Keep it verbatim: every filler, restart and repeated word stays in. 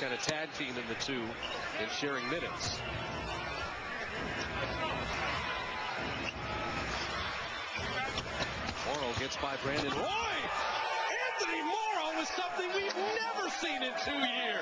kind of tag team in the two and sharing minutes. Morrow gets by Brandon Roy. Anthony Morrow is something we've never seen in two years.